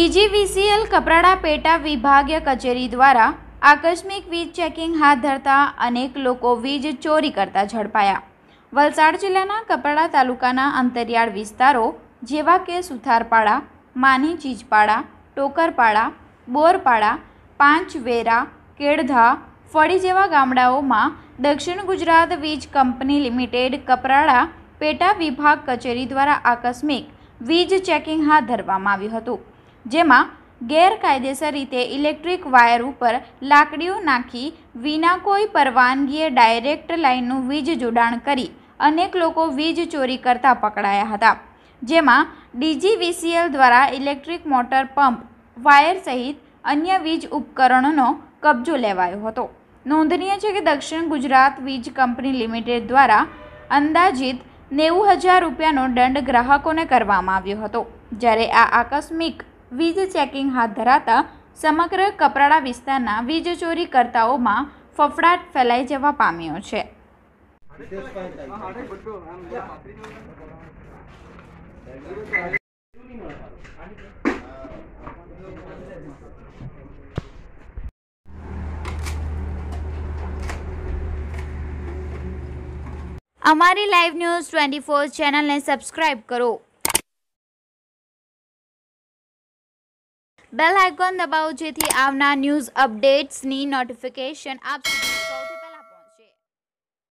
DGVCL Kaprada પેટા વિભાગીય કચેરી દ્વારા આકસ્મિક વીજ ચેકિંગ હાથ ધરતા અનેક લોકો વીજ ચોરી કરતા ઝડપાયા। વલસાડ જિલ્લાના કપરાડા તાલુકાના અંતરિયાળ વિસ્તારો જેવા કે સુથારપાડા, માની ચીજપાડા, ટોકરપાડા, બોરપાડા, પાંચવેરા, કેડધા, ફળી જેવા ગામડાઓમાં દક્ષિણ ગુજરાત વીજ કંપની લિમિટેડ કપરાડા પેટા વિભાગ કચેરી દ્વારા આકસ્મિક વીજ ચેકિંગ હાથ ધરવામાં આવ્યું હતું, જેમાં ગેરકાયદેસર રીતે ઇલેક્ટ્રિક વાયર ઉપર લાકડીઓ નાખી વિના કોઈ પરવાનગીએ ડાયરેક્ટ લાઇનનું વીજ જોડાણ કરી અનેક લોકો વીજ ચોરી કરતા પકડાયા હતા, જેમાં DGVCL દ્વારા ઇલેક્ટ્રિક મોટર પંપ, વાયર સહિત અન્ય વીજ ઉપકરણોનો કબજો લેવાયો હતો। નોંધનીય છે કે દક્ષિણ ગુજરાત વીજ કંપની લિમિટેડ દ્વારા અંદાજિત 90,000 રૂપિયાનો દંડ ગ્રાહકોને કરવામાં આવ્યો હતો, જ્યારે આ આકસ્મિક વીજ ચેકિંગ હાથ ધરાતા સમગ્ર કપરાડા વિસ્તારના વીજ ચોરી કરતાઓમાં ફફડાટ ફેલાઈ જવા પામ્યો છે। અમારી લાઈવ ન્યૂઝ 24 ચેનલને સબસ્ક્રાઇબ કરો, બેલ આઇકોન દબાવો જેથી આવનાર ન્યૂઝ અપડેટ્સની નોટિફિકેશન આપ સુધી